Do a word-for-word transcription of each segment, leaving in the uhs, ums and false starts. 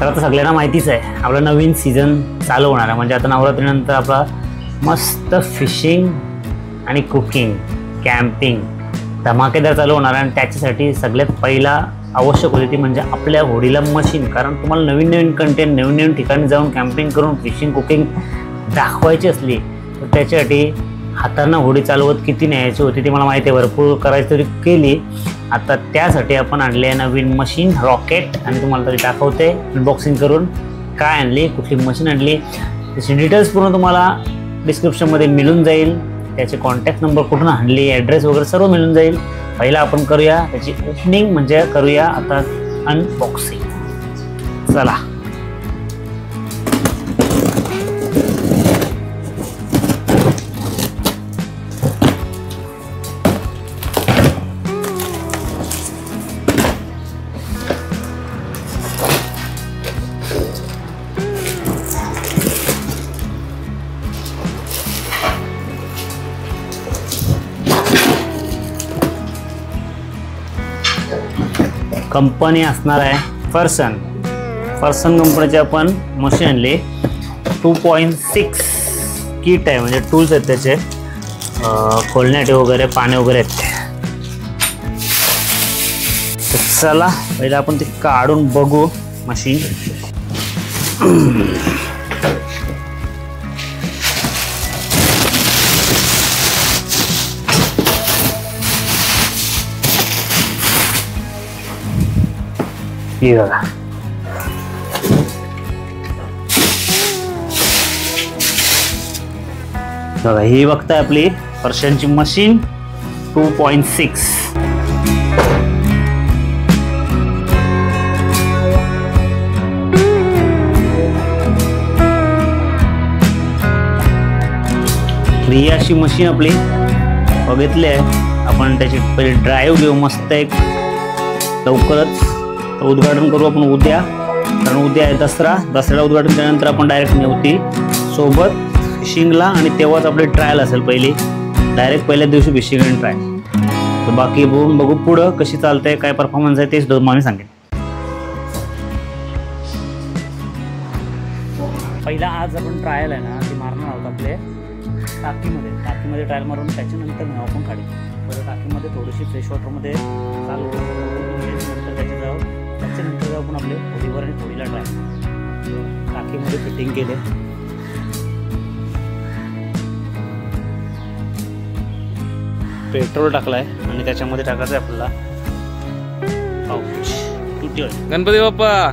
तर आता सगळ्यांना माहितीच आहे आपला नवीन सीझन चालू होणार आहे, म्हणजे आता नवरात्रीनंतर आपला मस्त फिशिंग आणि कुकिंग कॅम्पिंग धमाकेदार चालू होणार आहे। आणि त्याच्यासाठी सगळ्यात पहिला आवश्यक होती ती म्हणजे आपल्या होडीला मशीन, कारण तुम्हाला नवीन नवीन कंटेंट नवीन नवीन ठिकाणी जाऊन कॅम्पिंग करून फिशिंग कुकिंग दाखवायची असली तर त्याच्यासाठी हातानं होडी चालवत किती न्यायची होती ती मला माहिती आहे, भरपूर करायची तरी केली। आता त्यासाठी आपण आणले आहे नवीन मशीन रॉकेट, आणि तुम्हाला तरी दाखवते अनबॉक्सिंग करून काय आणली, कुठली मशीन आणली, त्याची डिटेल्स पूर्ण तुम्हाला डिस्क्रिप्शनमध्ये मिळून जाईल। त्याचे कॉन्टॅक्ट नंबर कुठून आणली, ॲड्रेस वगैरे सर्व मिळून जाईल। पहिला आपण करूया त्याची ओपनिंग, म्हणजे करूया आता अनबॉक्सिंग। चला कंपनी असणार आहे फर्सन। फर्सन कंपनीचे आपण मशीन आणली, टू पॉईंट सिक्स किट आहे, म्हणजे टूल्स आहेत त्याचे, खोलण्याचे वगैरे पाणी वगैरे आहेत। तर चला पहिला आपण ते काढून बघू मशीन। ही बघा, बघा ही बघताय आपली फर्शनची मशीन टू पॉईंट सिक्स। ही अशी मशीन आपली बघितली आहे आपण। त्याची पहिले ड्राईव्ह घेऊ मस्त एक, लवकरच उद्घाटन करू आपण उद्या, कारण उद्या आहे दसरा। दसऱ्याला उद्घाटन केल्यानंतर आपण डायरेक्ट नेऊ ती सोबत फिशिंगला, आणि तेव्हाच आपली ट्रायल असेल पहिली, डायरेक्ट पहिल्या दिवशी फिशिंग आणि ट्रायल। तर बाकी बघून बघू पुढं कशी चालते, काय परफॉर्मन्स आहे तेच दोन मी सांगेन। पहिला आज आपण ट्रायल आहे ना ती मारणार आहोत आपले टाकीमध्ये। टाकीमध्ये ट्रायल मारून त्याच्यानंतर नाव पण काढू। परत टाकीमध्ये थोडीशी फ्रेश वॉटरमध्ये चालू नंतर त्याच्या जाऊ त्याच्यानंतर जाऊ आपण आपले होडीवर आणि होडीला ट्राय टाकीमध्ये फिटिंग केले। पेट्रोल टाकलाय आणि त्याच्यामध्ये टाकायचं आहे आपल्याला pouch two T oil. Ganpati Bappa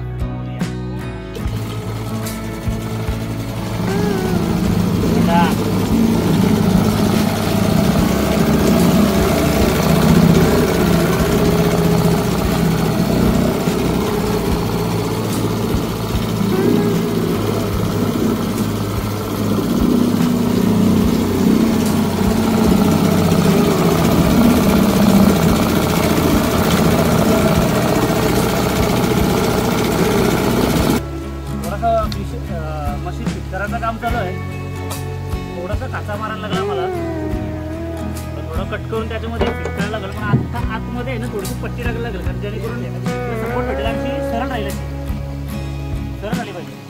machine fit करायचं काम चालू आहे। थोडासा काचा मारायला लागला मला, थोडं कट करून त्याच्यामध्ये फिट करायला लागलं, पण आता आतमध्ये आहे ना थोडीशी पट्टी टाकायला लागेल, कारण जेणेकरून सपोर्ट भेटेल आणि सरळ राहील, सरळ आली पाहिजे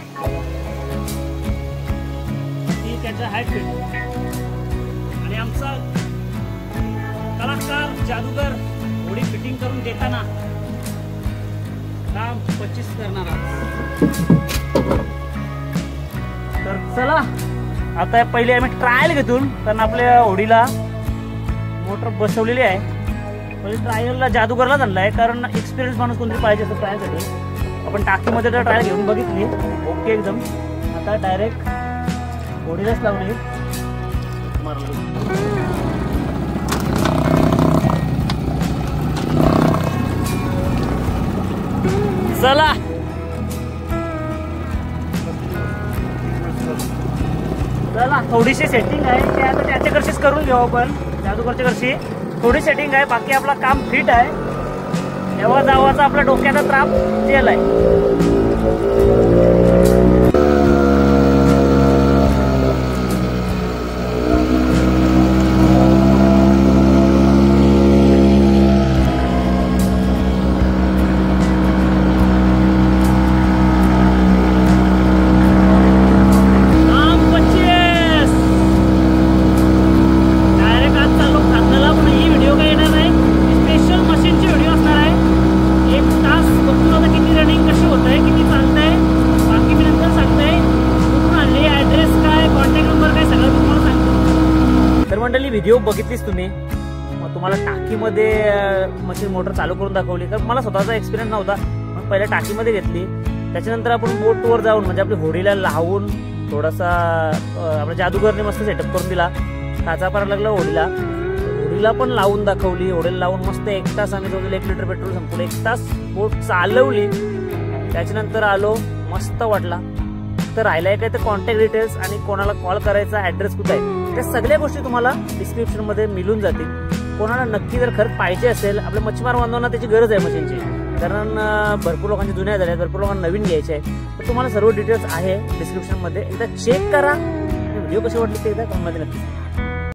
ती त्याचं हाईट फिट। आणि आमचा कलाकार जादूगर होडी फिटिंग करून देताना काम पच्चीस करणार। तर चला आता पहिले आम्ही ट्रायल घेतून, कारण आपल्या होडीला मोटर बसवलेली आहे। पहिले ट्रायलला जादूगरलाच आणला आहे, कारण एक्सपिरियन्स माणूस कोणतरी पाहिजे असं ट्रायलसाठी। आपण टाकीमध्ये तर ट्रायल घेऊन बघितली, ओके एकदम। आता डायरेक्ट होडीलाच लावली मारली। चला चला थोडीशी सेटिंग आहे ते आता त्याच्याकडशीच करून घेऊ आपण, जादूगरच्या कडशी थोडी सेटिंग आहे, बाकी आपला काम फिट आहे। तेव्हा जावाचा आपल्या डोक्याचा त्राप जेल आहे। व्हिडिओ बघितलीच तुम्ही, मग तुम्हाला टाकीमध्ये मशीन मोटर चालू करून दाखवली. कारण मला स्वतःचा एक्सपिरियन्स नव्हता, मग पहिल्या टाकीमध्ये घेतली. त्याच्यानंतर आपण बोटवर जाऊन म्हणजे आपली होडीला लावून थोडासा आपल्या जादूगरने मस्त सेटअप करून दिला. खाचा पारा लागला होडीला, होडीला पण लावून दाखवली. होडीला लावून मस्त एक तास आम्ही जवळ एक लिटर पेट्रोल संपवलं, एक तास बोट चालवली. त्याच्यानंतर आलो, मस्त वाटला. तर राहिलाय काय तर कॉन्टॅक्ट डिटेल्स आणि कोणाला कॉल करायचा, ऍड्रेस कुठे आहे, त्या सगळ्या गोष्टी तुम्हाला डिस्क्रिप्शन मध्ये मिळून जातील. कोणाला नक्की जर खरंच पाहिजे असेल, आपल्या मच्छीमार बांधवांना त्याची गरज आहे मशीनची, कारण भरपूर लोकांची जुन्या झाल्या, भरपूर लोकांना नवीन घ्यायचे आहे. तर तुम्हाला सर्व डिटेल्स आहे डिस्क्रिप्शन मध्ये, एकदा चेक करा. व्हिडिओ कसे वाटले ते एकदा कमेंट मध्ये नक्की.